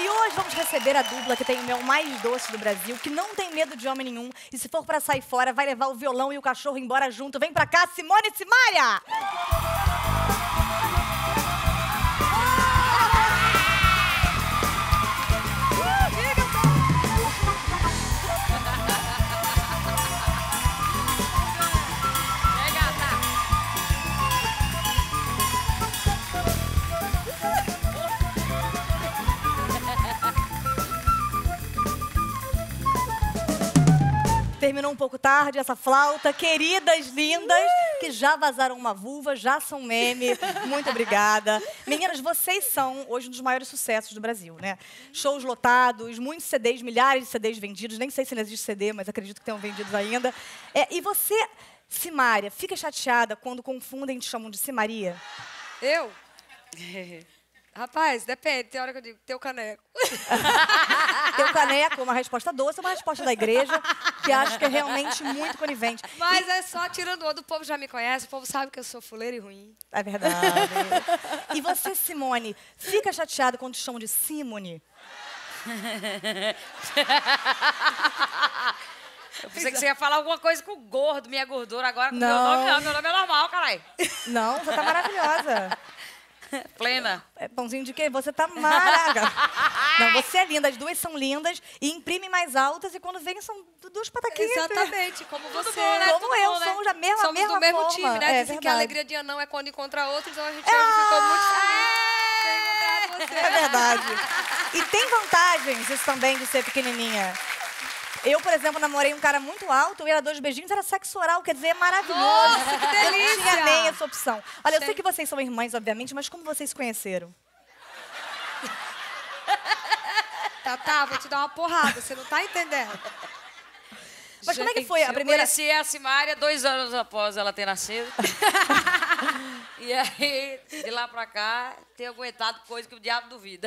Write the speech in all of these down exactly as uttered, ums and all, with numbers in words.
E hoje vamos receber a dupla que tem o mel mais doce do Brasil, que não tem medo de homem nenhum. E se for pra sair fora, vai levar o violão e o cachorro embora junto. Vem pra cá, Simone e Simária! Terminou um pouco tarde essa flauta. Queridas, lindas, que já vazaram uma vulva, já são meme. Muito obrigada. Meninas, vocês são hoje um dos maiores sucessos do Brasil, né? Shows lotados, muitos C Ds, milhares de C Ds vendidos. Nem sei se ainda existe C D, mas acredito que tenham vendidos ainda. É, e você, Simária, fica chateada quando confundem e te chamam de Simaria? Eu? Rapaz, depende. Tem hora que eu digo, teu caneco. Teu caneco, uma resposta doce, uma resposta da igreja, que acho que é realmente muito conivente. Mas e... é só tirando onda. O povo já me conhece, o povo sabe que eu sou fuleira e ruim. É verdade. E você, Simone, fica chateada quando te chamam de Simone? Eu pensei que você ia falar alguma coisa com gordo, minha gordura. Agora com não. meu nome não, meu nome é normal, caralho. Não, você tá maravilhosa. Plena. É pãozinho de quê? Você tá maraga. Não, você é linda, as duas são lindas e imprimem mais altas e quando vêm são duas pataquinhas. Exatamente, como Tudo você. bom, né? Como Tudo eu, bom, né? somos da mesma, Somos mesma do mesmo forma. time, né? É, Dizem verdade. que a alegria de anão é quando encontra outro, então a gente Ah! hoje ficou muito feliz de encontrar você. É verdade. E tem vantagens isso também de ser pequenininha. Eu, por exemplo, namorei um cara muito alto, e era dois beijinhos, era sexo oral, quer dizer, é maravilhoso. Nossa, que Eu não delícia! tinha nem essa opção. Olha, eu sei Sim. que vocês são irmãs, obviamente, mas como vocês se conheceram? Tá, tá, vou te dar uma porrada, você não tá entendendo. Mas como é que foi a Eu primeira... conheci a Simária dois anos após ela ter nascido. E aí, de lá pra cá, tenho aguentado coisa que o diabo duvida.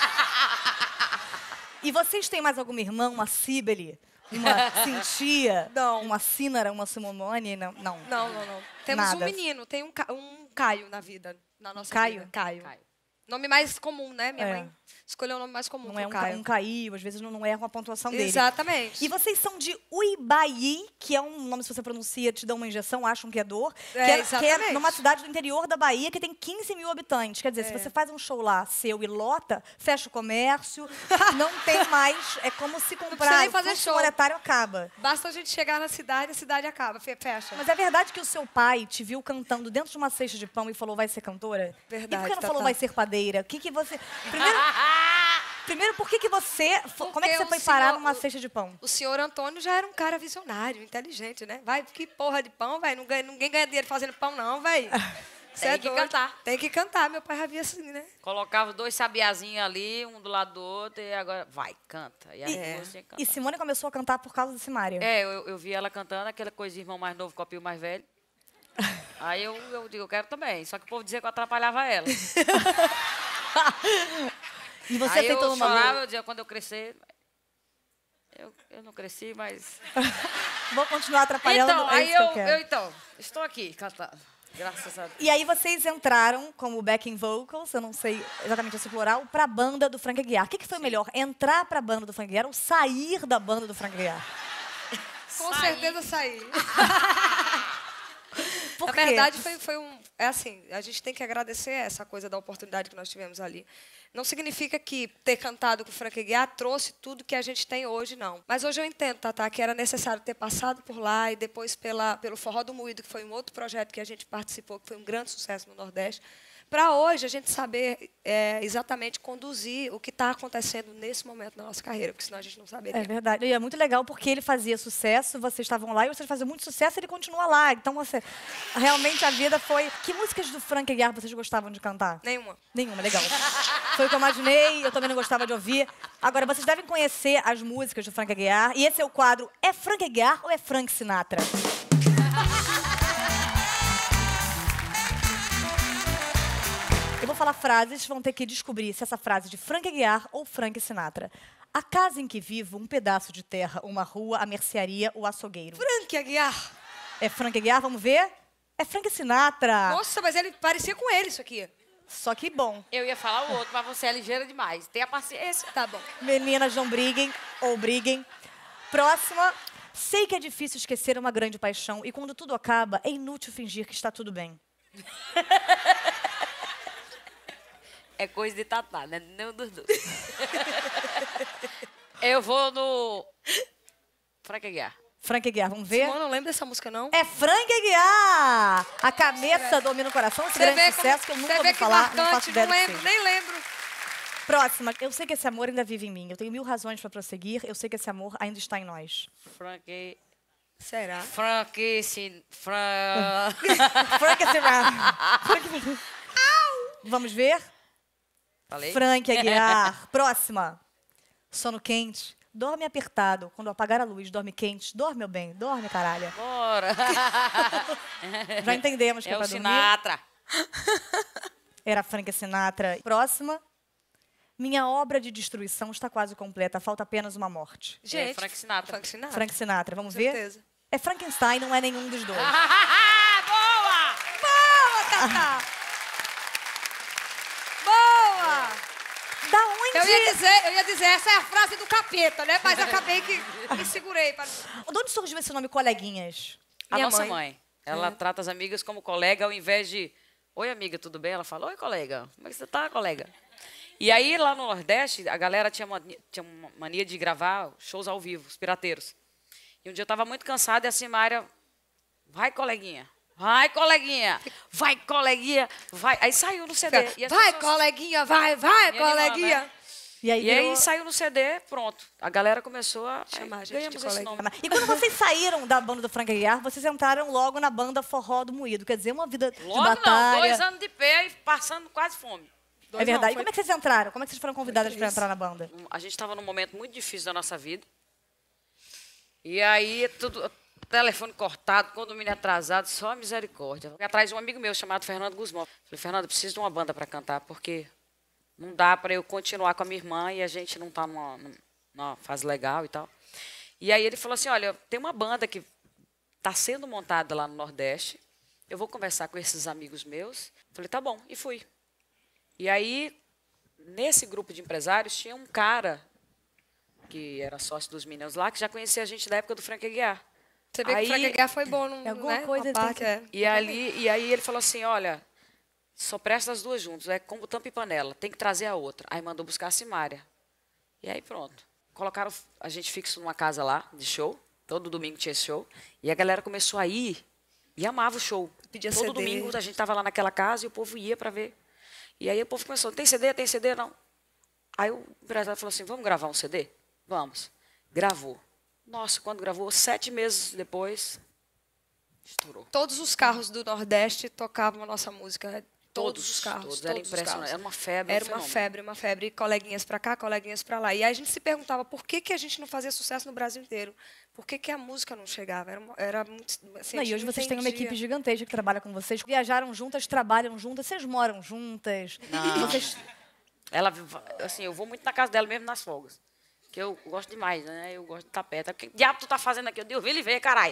E vocês têm mais alguma irmã, uma Cibele, uma Cintia, Não. uma Cínara, uma Simone? Não. Não, Não, não, não. Temos Nada. um menino, tem um, Ca- um Caio na vida, na nossa Caio? vida. Caio? Caio. Nome mais comum, né? Minha É. mãe escolheu o nome mais comum, Não que é é um, o ca- Caio. um caiu, às vezes não, não erram a pontuação dele. Exatamente. E vocês são de Uibaí, que é um nome, se você pronuncia, te dão uma injeção, acham que é dor. É, que, é, que é exatamente. numa cidade do interior da Bahia que tem quinze mil habitantes. Quer dizer, se É. você faz um show lá seu e lota, fecha o comércio, não tem mais. É como se precisa comprar. nem O fazer fluxo show. monetário acaba. Basta a gente chegar na cidade, a cidade acaba, fe- fecha. Mas é verdade que o seu pai te viu cantando dentro de uma cesta de pão e falou, vai ser cantora? Verdade, E por que não Tatá. falou, vai ser padeira? O que que você... Primeiro, primeiro por que que você... Como é que Porque você foi o parar senhor- numa o- cesta de pão? O senhor Antônio já era um cara visionário, inteligente, né? Vai, que porra de pão, velho. Não ganha- Ninguém ganha dinheiro fazendo pão, não, velho. Tem que cantar. Tem que cantar. Meu pai já via assim, né? Colocava dois sabiazinhos ali, um do lado do outro, e agora, vai, canta. E aí E- você cantar. E Simone começou a cantar por causa da Simária. É, eu, eu vi ela cantando, aquela coisa de irmão mais novo copia o mais velho. Aí eu, eu digo, eu quero também. Só que o povo dizia que eu atrapalhava ela. E você Aí eu aceitou numa chorava, lua. eu dizia, quando eu crescer... Eu, eu não cresci, mas... Vou continuar atrapalhando, Então, é aí isso que eu, eu quero. eu, então, estou aqui cantando. Graças a Deus. E aí vocês entraram como backing vocals, eu não sei exatamente esse plural, pra banda do Frank Aguiar. O que, que foi melhor, entrar pra banda do Frank Aguiar ou sair da banda do Frank Aguiar? Com Saí. certeza saí. Por Na quê? verdade, foi, foi um... É assim, a gente tem que agradecer essa coisa da oportunidade que nós tivemos ali. Não significa que ter cantado com o Frank Aguiar trouxe tudo que a gente tem hoje, não. Mas hoje eu entendo, Tatá, que era necessário ter passado por lá e depois pela, pelo Forró do Moído, que foi um outro projeto que a gente participou, que foi um grande sucesso no Nordeste, para hoje a gente saber é, exatamente conduzir o que está acontecendo nesse momento da nossa carreira, porque senão a gente não saberia. É verdade. E é muito legal porque ele fazia sucesso, vocês estavam lá e vocês faziam muito sucesso e ele continua lá. Então, você, realmente a vida foi... Que músicas do Frank Aguiar vocês gostavam de cantar? Nenhuma. Nenhuma, legal. Foi o que eu imaginei, eu também não gostava de ouvir. Agora, vocês devem conhecer as músicas do Frank Aguiar. E esse é o quadro É Frank Aguiar ou é Frank Sinatra? Eu vou falar frases, vão ter que descobrir se essa frase é de Frank Aguiar ou Frank Sinatra. A casa em que vivo, um pedaço de terra, uma rua, a mercearia, o açougueiro. Frank Aguiar. É Frank Aguiar, vamos ver? É Frank Sinatra. Nossa, mas ele parecia com ele isso aqui. Só que bom. Eu ia falar o outro, mas você é ligeira demais. Tenha paciência. Tá bom. Meninas, não briguem ou briguem. Próxima. Sei que é difícil esquecer uma grande paixão e quando tudo acaba, é inútil fingir que está tudo bem. É coisa de Tatá, né? Nenhum dos dois. Eu vou no... Frank Aguiar. Frank Aguiar, vamos ver? Simone, não lembro dessa música, não? É Frank Aguiar! A cabeça domina o coração, esse Você grande vê sucesso como- que eu você nunca vê ouvi que falar, não marcante, faço ideia não do que lembro, seja. nem lembro. Próxima. Eu sei que esse amor ainda vive em mim. Eu tenho mil razões para prosseguir. Eu sei que esse amor ainda está em nós. Frank... Será? Frank... Sin... Fran... Frank Aguiar. Frank- Vamos ver? Falei? Frank Aguiar. Próxima. Sono quente. Dorme apertado. Quando apagar a luz, dorme quente. Dorme, meu bem. Dorme, caralho. Bora. Já entendemos que é, É pra o dormir. Sinatra. Era Frank Sinatra. Próxima. Minha obra de destruição está quase completa. Falta apenas uma morte. Gente, Frank Sinatra. Frank Sinatra. Frank Sinatra. Vamos Com ver? certeza. É Frankenstein, não é nenhum dos dois. Boa! Boa, Tatá! Boa! Da onde? Eu ia dizer, eu ia dizer, essa é a frase do capeta, né? Mas acabei que me segurei. Pra... De onde surgiu esse nome, coleguinhas? A Minha nossa mãe. mãe. Ela É. trata as amigas como colega, ao invés de... Oi, amiga, tudo bem? Ela fala, oi, colega. Como é que você tá, colega? E aí, lá no Nordeste, a galera tinha, mania, tinha uma mania de gravar shows ao vivo, os pirateiros. E um dia eu estava muito cansada e a Simária... Vai, coleguinha. Vai, coleguinha. Vai, coleguinha. Vai. Aí saiu no C D. E as Vai, pessoas- coleguinha, vai, vai, Me animando, coleguinha. né? E aí, E aí virou- saiu no C D, pronto. A galera começou a... Chamar a aí gente de ganhamos esse coleguinha. nome. E quando vocês saíram da banda do Frank Aguiar, vocês entraram logo na banda Forró do Moído. Quer dizer, uma vida Logo de batalha. não, dois anos de pé e passando quase fome. É verdade. Não, E como é que vocês entraram? Como é que vocês foram convidadas Foi para três. entrar na banda? A gente estava num momento muito difícil da nossa vida. E aí, tudo, telefone cortado, condomínio atrasado, só misericórdia. Fui atrás de um amigo meu chamado Fernando Guzmão. Falei, Fernando, eu preciso de uma banda para cantar, porque não dá para eu continuar com a minha irmã e a gente não está numa, numa fase legal e tal. E aí ele falou assim, olha, tem uma banda que está sendo montada lá no Nordeste, eu vou conversar com esses amigos meus. Falei, tá bom, e fui. E aí, nesse grupo de empresários, tinha um cara que era sócio dos Minions lá, que já conhecia a gente da época do Frank Aguiar. Você vê Aí- que o Frank Aguiar foi bom, no, Alguma né? coisa Uma ele tem parte, que- é. E, ali, e aí ele falou assim, olha, só presta as duas juntas, é como tampa e panela, tem que trazer a outra. Aí mandou buscar a Simária. E aí pronto. Colocaram a gente fixo numa casa lá, de show, todo domingo tinha esse show, e a galera começou a ir e amava o show. Pedia todo C D. domingo a gente estava lá naquela casa e o povo ia para ver. E aí o povo começou, tem C D, tem C D? Não. Aí o empresário falou assim, vamos gravar um C D? Vamos. Gravou. Nossa, quando gravou, sete meses depois, estourou. Todos os carros do Nordeste tocavam a nossa música. né? Todos, Todos, os carros. todos. Todos Era os impressionante. carros. Era uma febre, um Era uma fenômeno. febre, uma febre. Coleguinhas pra cá, coleguinhas pra lá. E aí a gente se perguntava por que, que a gente não fazia sucesso no Brasil inteiro. Por que, que a música não chegava? Era, uma- era muito... Assim, a Não, e gente hoje não vocês têm uma entendia. equipe gigantesca que trabalha com vocês. Viajaram juntas, trabalham juntas, vocês moram juntas. Não. Vocês... Ela, assim, eu vou muito na casa dela mesmo nas folgas. Que eu gosto demais, né? Eu gosto de tapete. O que diabo tu tá fazendo aqui? Eu digo, vem ele ver, caralho.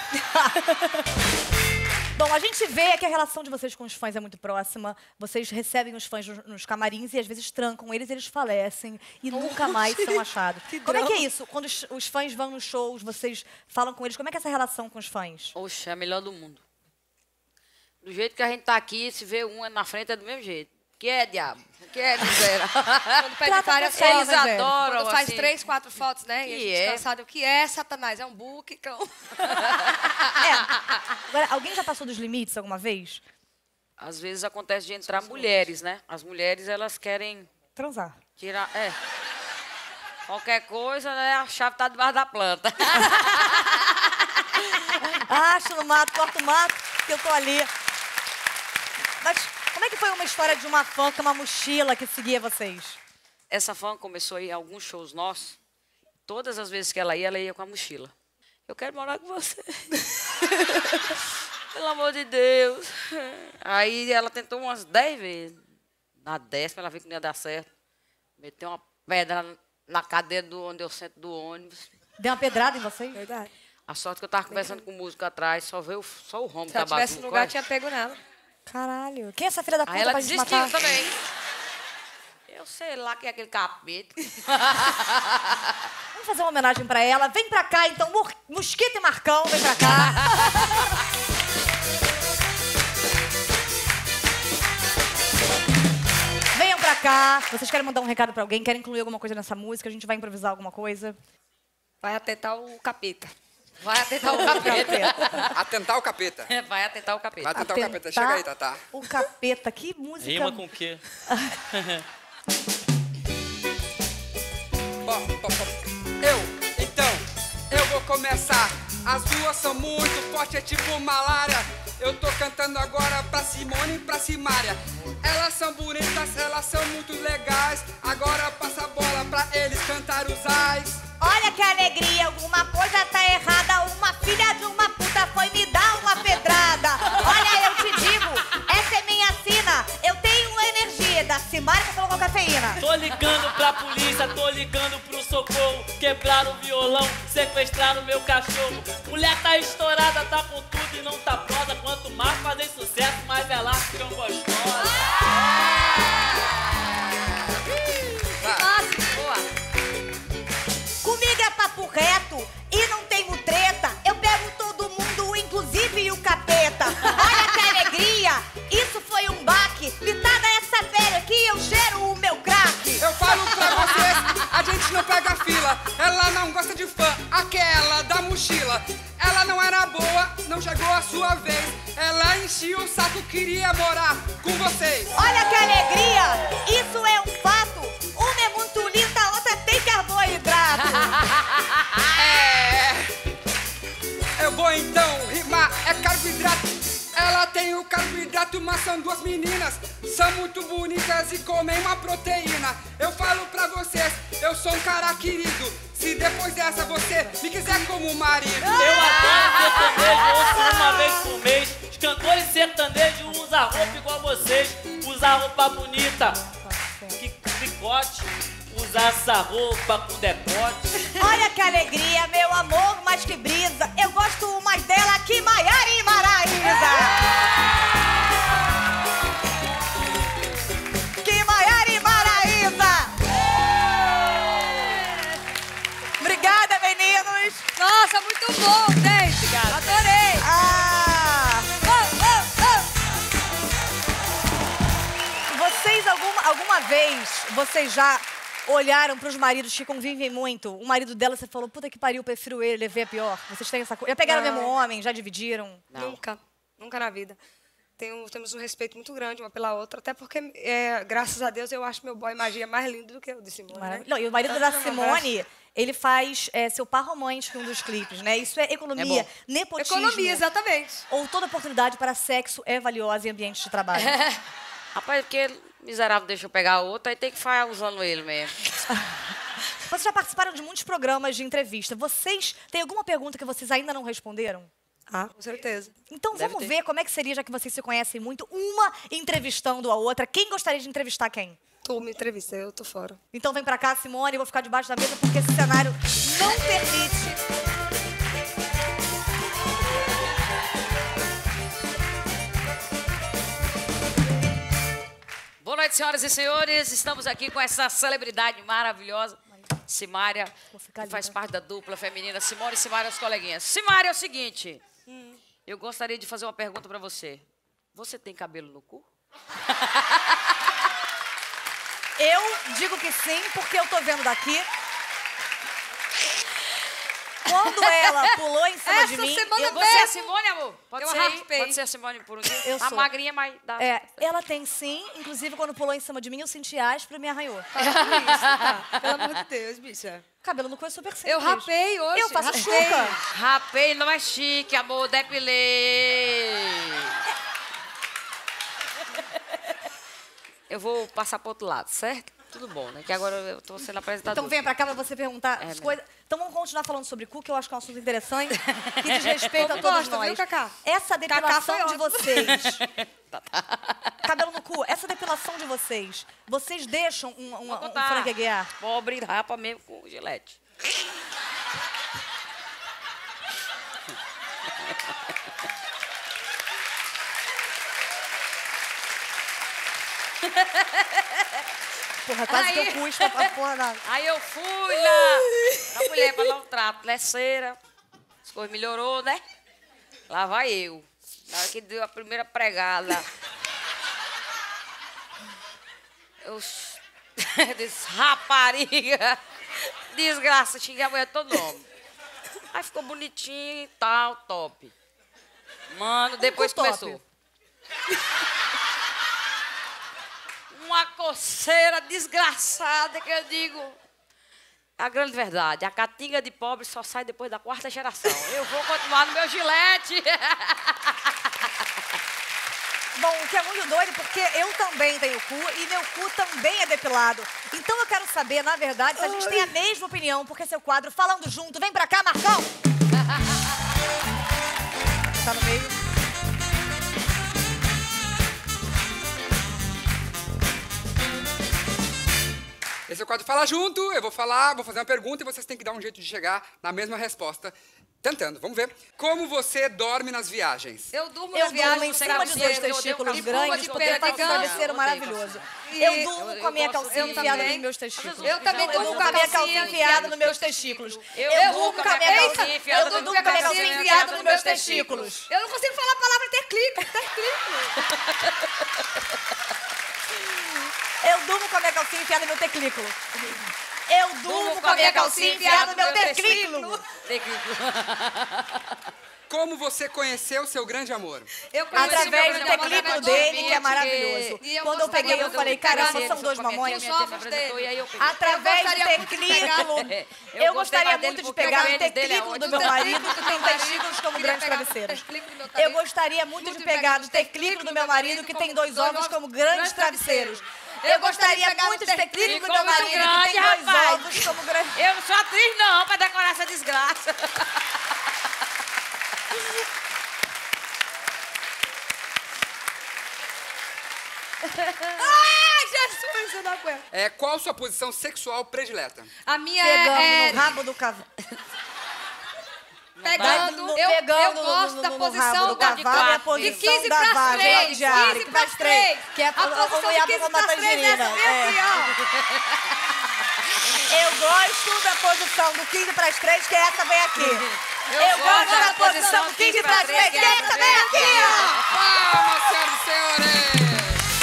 Bom, a gente vê que a relação de vocês com os fãs é muito próxima. Vocês recebem os fãs nos, nos camarins e às vezes trancam eles, eles falecem e nunca mais são achados. Que Como é que é drama. isso? Quando os, os fãs vão nos shows, vocês falam com eles, como é que é essa relação com os fãs? Oxe, é a melhor do mundo. Do jeito que a gente tá aqui, se vê um na frente é do mesmo jeito. Que é, diabo? Que é, miséria? Quando pede Trata várias com eles fotos, Eles velho. adoram, Quando faz assim. três, quatro fotos, né? E a Que gente é? cansado. O que é, Satanás? É um book, cão. É. Agora, alguém já passou dos limites alguma vez? Às vezes acontece de entrar mulheres, né? As mulheres, elas querem Transar. tirar... É. Qualquer coisa, né? A chave tá debaixo da planta. Acho no mato, corta o mato, que eu tô ali. Mas como é que foi uma história de uma fã com uma mochila que seguia vocês? Essa fã começou a ir a alguns shows nossos. Todas as vezes que ela ia, ela ia com a mochila. Eu quero morar com você. Pelo amor de Deus. Aí ela tentou umas dez vezes. Na décima, ela viu que não ia dar certo. Meteu uma pedra na cadeira do onde eu sento do ônibus. Deu uma pedrada em vocês? Verdade. A sorte que eu estava conversando com o músico atrás, só veio o- só o rombo Se da ela tivesse no bazuca, lugar, olha. tinha pego nela. Caralho. Quem é essa filha da puta Aí ela pra gente desistiu matar? também. Eu sei lá quem é aquele capeta. Vamos fazer uma homenagem pra ela. Vem pra cá, então. Mor- Mosquito e Marcão, vem pra cá. Venham pra cá. Vocês querem mandar um recado pra alguém? Querem incluir alguma coisa nessa música? A gente vai improvisar alguma coisa? Vai atentar o capeta. Vai atentar o capeta. Atentar o capeta. Vai atentar o capeta. Vai atentar o capeta. Chega aí, Tatá. O capeta, que música... Rima com o quê? Ó, ó, ó. Eu, então, eu vou começar. As duas são muito fortes, é tipo malária. Eu tô cantando agora pra Simone e pra Simária. Elas são bonitas, elas são muito legais. Agora passa a bola pra eles cantar os ais. Olha que alegria, alguma coisa tá errada. Uma filha de uma puta foi me dar uma pedrada. Olha, eu te digo, essa é minha sina. Eu tenho energia da Simária que colocou cafeína. Tô ligando pra polícia, tô ligando pro socorro. Quebraram o violão, sequestraram meu cachorro. Mulher tá estourada, tá com tudo e não tá prosa. Quanto mais fazer sucesso, mais elas ficam gostosas. Boa. Comigo é papo reto e não tenho treta. Eu pego todo mundo, inclusive o capeta. Olha que alegria, isso foi um baque. Pitada essa velha que eu cheiro o meu crack. Eu falo pra vocês, a gente não pega fila. Ela não gosta de fã, aquela da mochila. Ela não era boa, não chegou a sua vez. Ela enchia o saco, queria morar com vocês. Olha que alegria, isso é um fato. Uma é muito linda, a outra tem carboidrato. É. Eu vou então rimar, é carboidrato. Ela tem o carboidrato, mas são duas meninas. São muito bonitas e comem uma proteína. Eu falo pra vocês, eu sou um cara querido. Se depois dessa você me quiser como marido. Eu adoro sertanejo, ouço uma vez por mês. Os cantores sertanejos usam roupa igual vocês. Usa roupa bonita, que picote. Usa essa roupa com decote. Olha que alegria, meu amor, mas que brisa. Eu gosto mais dela que Maiara e Maraísa. Que Maiara e Maraísa. Obrigada, meninos. Nossa, muito bom, gente. Obrigada. Adorei. Ah, Oh, oh, vocês, alguma, alguma vez, vocês já olharam pros maridos que convivem muito? O marido dela, você falou, puta que pariu, prefiro ele, levei a pior. Vocês têm essa coisa? Já pegaram o Não. mesmo homem, já dividiram? oh. Não. Nunca. Nunca na vida. Tenho, temos um respeito muito grande uma pela outra. Até porque, é, graças a Deus, eu acho meu boy magia mais lindo do que o de Simone. Né? Maravilha. Não, e o marido Tanto da que eu Simone, ele faz é, seu par romântico em um dos clipes, né? Isso é economia, É bom. nepotismo. Economia, exatamente. Ou toda oportunidade para sexo é valiosa em ambientes de trabalho. Rapaz, porque miserável deixa eu pegar outra, aí tem que ficar usando ele mesmo. Vocês já participaram de muitos programas de entrevista. Vocês têm alguma pergunta que vocês ainda não responderam? Ah, com certeza. Então Deve vamos ter. ver como é que seria, já que vocês se conhecem muito, uma entrevistando a outra. Quem gostaria de entrevistar quem? Tu me entrevista, eu tô fora. Então vem pra cá, Simone, eu vou ficar debaixo da mesa porque esse cenário não permite. Boa noite, senhoras e senhores. Estamos aqui com essa celebridade maravilhosa, Simária, Vou ficar que faz linda. parte da dupla feminina Simone e Simária, os coleguinhas. Simária, é o seguinte, eu gostaria de fazer uma pergunta pra você. Você tem cabelo no cu? Eu digo que sim, porque eu tô vendo daqui. Quando ela pulou em cima de Essa mim, semana eu, Você é a Simone, amor? Pode Eu ser aí? raspei. Pode ser a Simone por um dia? Eu A sou. magrinha, mas dá. é, ela tem sim, inclusive quando pulou em cima de mim, eu senti áspero e me arranhou. Pelo amor de Deus, bicha. Cabelo no cu é super simples. Eu rapei hoje. Eu faço raspei. chuca. Rapei não é chique, amor, depilei. Eu vou passar pro outro lado, certo? Tudo bom, né? Que agora eu tô sendo apresentadora. Então venha pra cá pra você perguntar É, as né? coisas. Então vamos continuar falando sobre cu, que eu acho que é um assunto interessante, que diz respeito a Como todos gosta, nós. viu, Cacá? Essa Cacá depilação foi de ótimo. vocês. Cabelo no cu, essa depilação de vocês, vocês deixam um, um, Vou um contar. franqueguear? Pobre rapa mesmo com gilete. Porra, quase Aí- que eu cuspo pra porra da... Aí eu fui lá na mulher pra dar um trato, leceira. As coisas melhorou, né? Lá vai eu. Na hora que deu a primeira pregada. Eu disse, rapariga, desgraça, xinguei a mulher todo nome. Aí ficou bonitinho e tal, top. Mano, depois top. começou. Uma coceira desgraçada que eu digo. A grande verdade, a catinga de pobre só sai depois da quarta geração. Eu vou continuar no meu gilete. Bom, o que é muito doido, porque eu também tenho cu e meu cu também é depilado. Então eu quero saber, na verdade, se a gente tem a mesma opinião, porque seu quadro Falando Junto, vem pra cá, Marcão! Tá no meio. Esse é o quadro Fala Junto. Eu vou falar, vou fazer uma pergunta e vocês têm que dar um jeito de chegar na mesma resposta. Tentando, vamos ver. Como você dorme nas viagens? Eu durmo Eu na viagem durmo em sem cima de dois travesseiro, eu odeio testículos café. grandes, de porque eu faço um pernilongo. travesseiro Eu odeio maravilhoso. E- Eu durmo com a minha eu gosto- calcinha eu enfiada também. nos meus testículos. Eu também Eu durmo durmo com com a minha calcinha calcinha enfiada nos meus testículos. Eu Eu durmo durmo com a minha Eita, calcinha enfiada eu nos durmo meus com a minha testículos. calcinha enfiada nos meus testículos. Eu não consigo falar a palavra terclículo, terclículo. Eu durmo com a minha calcinha enfiada no meu teclículo. Eu durmo com a minha calcinha enfiada no meu teclículo. Teclículo. Como você conheceu seu grande amor? Eu conheci Através meu do grande amor teclículo através do dele, que é ouvinte. maravilhoso. E eu Quando eu gostaria peguei, eu muito falei, de pegar caramba, nele. são dois mamões. Os ovos dele. E aí eu peguei. Através do gostaria muito de teclículo, pegar. eu Eu gostei gostaria mais dele muito de porque pegar o o pênis dele é teclículo do ótimo. meu Do marido, teclículo que do tem meu marido, testículos como queria grandes pegar o travesseiros. teclículo do meu Eu marido. gostaria muito de pegar o teclículo do meu marido, que tem dois ovos como grandes travesseiros. Eu Eu gostaria gostaria de pegar muito o de teclículo do Ficou meu muito marido, que tem grande, dois rapaz. ovos como grandes... Eu não sou atriz, não, pra decorar essa desgraça. Ai, Jesus, eu não aguento. É, qual sua posição sexual predileta? A minha Pegando é... é no rabo do cavalo. pegando, No- eu, pegando eu no- gosto no- da no posição rabo do da cavalo e a de posição quinze da para vaga, três, de ar, quinze que para faz três, três. que é A posição como de ia quinze pra para três tangerina. é É. assim, ó. Eu gosto da posição do quinze para as três, que essa vem aqui. Eu, gosto gosto da da posição do quinze para as três, que essa vem aqui, ó. Palmas, senhoras e senhores!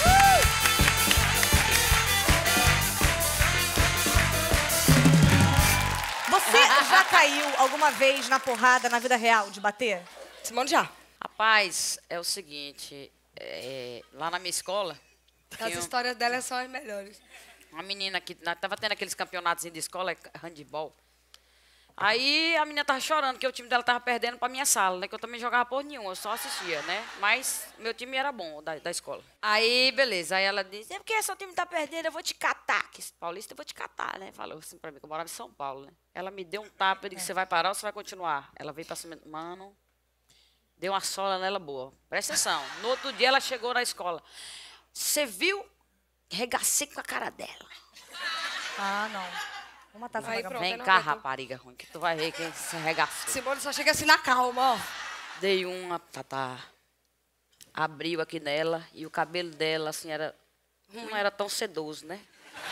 Você já caiu alguma vez na porrada na vida real, de bater? Simone já. Rapaz, é o seguinte, é, lá na minha escola, As tinha um- histórias dela são as melhores. uma menina que na- tava tendo aqueles campeonatos de escola, handball. Aí a menina tava chorando, que o time dela tava perdendo pra minha sala, né? Que eu também jogava porra nenhuma, eu só assistia, né? Mas meu time era bom, da, da escola. Aí, beleza. Aí ela disse, é porque seu time tá perdendo, eu vou te catar. Que esse paulista, eu vou te catar, né? Falou assim pra mim, que eu morava em São Paulo, né? Ela me deu um tapa, eu disse, você vai parar ou você vai continuar? Ela veio pra cima, mano, deu uma sola nela boa. Presta atenção. No outro dia ela chegou na escola. Você viu? Regacei com a cara dela. Ah, não. Vou matar essa Aí, vagabunda. pronto. Vem não cá, aguentou. rapariga ruim, que tu vai ver quem se arregaçou. Simone só chega assim na calma, ó. Dei uma, tatá. Abriu aqui nela e o cabelo dela, assim, era... Não era tão sedoso, né?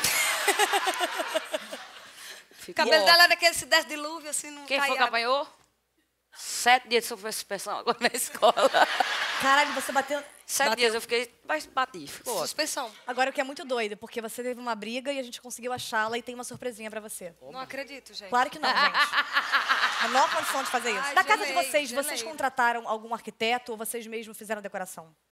O Ficou cabelo ótimo. dela era daquele se desse dilúvio, assim, não Quem cai foi que água. apanhou? Sete dias de sofrer suspensão agora na escola. Caralho, você bateu... Sete Bateu. dias eu fiquei... Mas bati, ficou ótimo. Suspensão. Agora, o que é muito doido, porque você teve uma briga e a gente conseguiu achá-la e tem uma surpresinha pra você. Não acredito, gente. Claro que não, gente. A menor condição de fazer isso. Ai, Da casa de gelei, vocês, gelei. vocês contrataram algum arquiteto ou vocês mesmos fizeram a decoração?